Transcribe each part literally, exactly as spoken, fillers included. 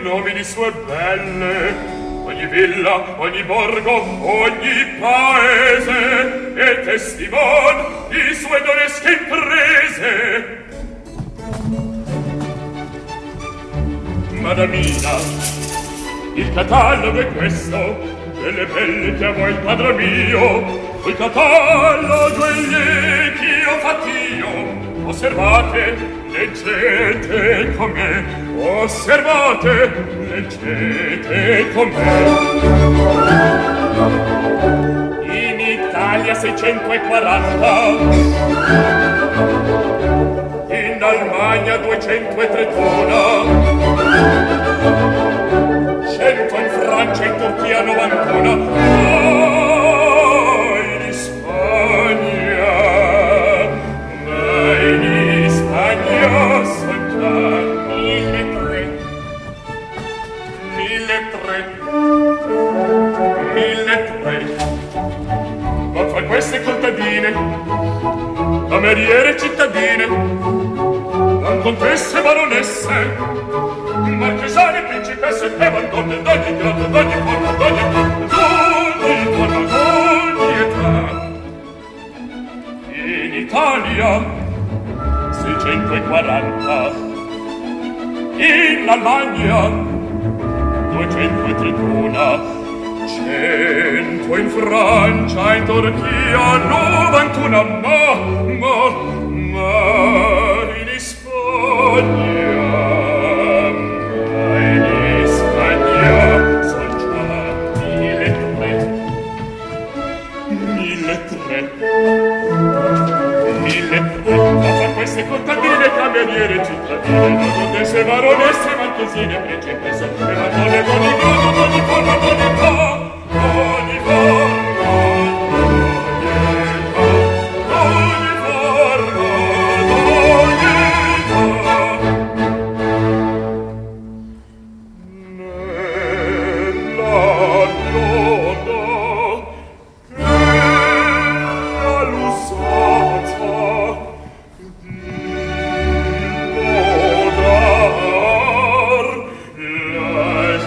nomini sue belle, ogni villa, ogni borgo, ogni paese è testimon di sue donesche imprese. Madamina, il catalogo è questo, delle belle che a voi padre mio, il catalogo è lì che io fatt'io. Osservate, leggete con me, osservate, leggete con me. In Italia seicentoquaranta, in Almania duecentotrentuno, cento in Francia e in Turchia novantuno. Queste contadine, cameriere cittadine, non contesse baronesse, marchesane, principesse e bandonne d'ogni grado, d'ogni forma, d'ogni forma, d'ogni forma, d'ogni età. In Italia seicentoquaranta, in Almania duecentotrentuno, cento in Francia, in Turchia, novantuno, ma, ma, ma in Spagna, ma in Spagna, son già mille tre, mille tre, mille tre, ma fra queste contadine, cameriere, cittadine, non contesse, baronesse, marchesine, principesse, e madonne d'ogni grado, d'ogni forma, d'ogni età. Ogni forma, ogni età, ogni forma, ogni età. Nella moda e l'usanza di lodar la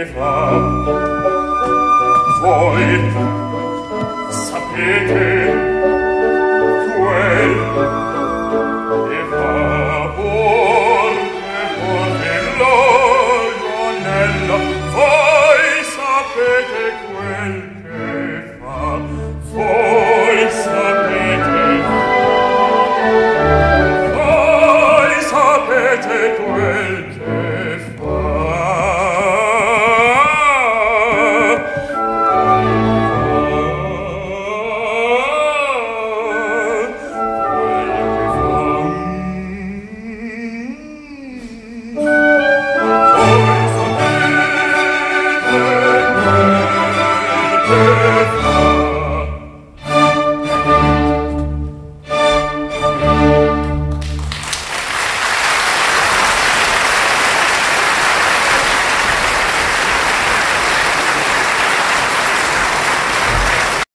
Voi sapete